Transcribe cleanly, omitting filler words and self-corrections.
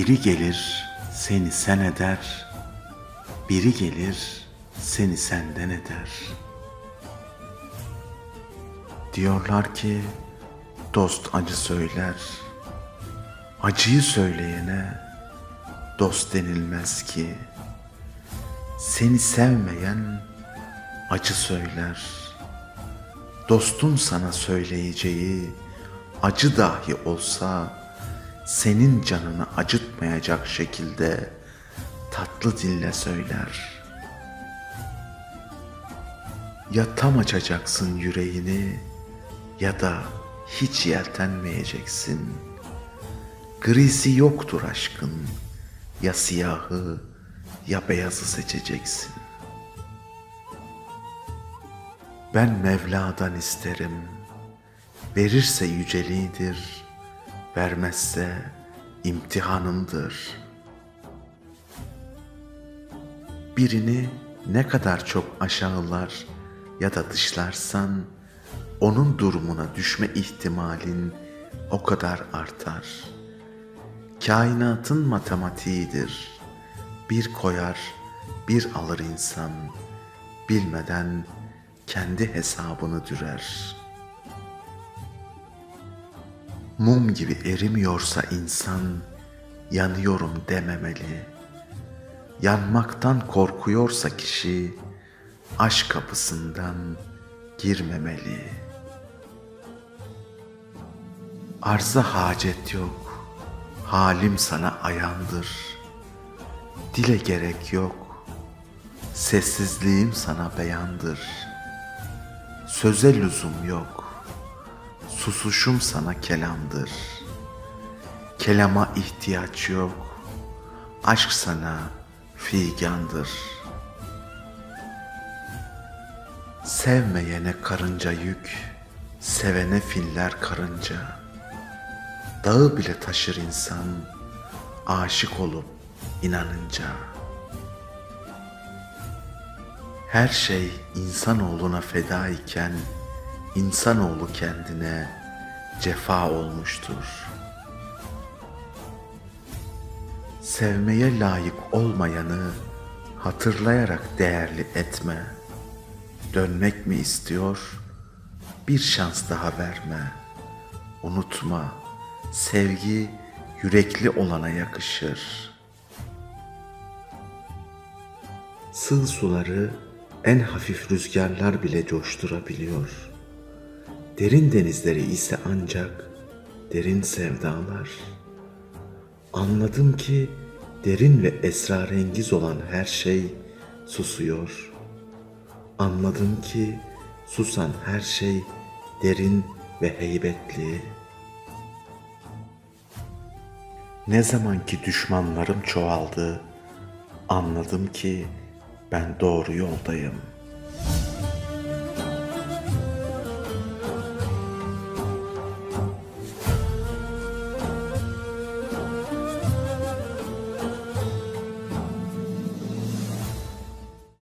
Biri gelir seni sen eder, biri gelir seni senden eder. Diyorlar ki dost acı söyler, acıyı söyleyene dost denilmez ki. Seni sevmeyen acı söyler, dostun sana söyleyeceği acı dahi olsa senin canını acıtmayacak şekilde tatlı dille söyler. Ya tam açacaksın yüreğini ya da hiç yeltenmeyeceksin. Grisi yoktur aşkın, ya siyahı ya beyazı seçeceksin. Ben Mevla'dan isterim, verirse yüceliğidir, vermezse imtihanımdır. Birini ne kadar çok aşağılar ya da dışlarsan, onun durumuna düşme ihtimalin o kadar artar. Kainatın matematiğidir. Bir koyar, bir alır insan, bilmeden kendi hesabını dürer. Mum gibi erimiyorsa insan, yanıyorum dememeli. Yanmaktan korkuyorsa kişi, aşk kapısından girmemeli. Arza hacet yok, halim sana ayandır. Dile gerek yok, sessizliğim sana beyandır. Söze lüzum yok, susuşum sana kelamdır. Kelama ihtiyaç yok, aşk sana figandır. Sevmeyene karınca yük, sevene filler karınca. Dağı bile taşır insan, aşık olup inanınca. Her şey insanoğluna feda iken, insanoğlu kendine cefa olmuştur. Sevmeye layık olmayanı hatırlayarak değerli etme. Dönmek mi istiyor? Bir şans daha verme. Unutma, sevgi yürekli olana yakışır. Sığ suları en hafif rüzgarlar bile coşturabiliyor. Derin denizleri ise ancak derin sevdalar. Anladım ki derin ve esrarengiz olan her şey susuyor. Anladım ki susan her şey derin ve heybetli. Ne zaman ki düşmanlarım çoğaldı, anladım ki ben doğru yoldayım.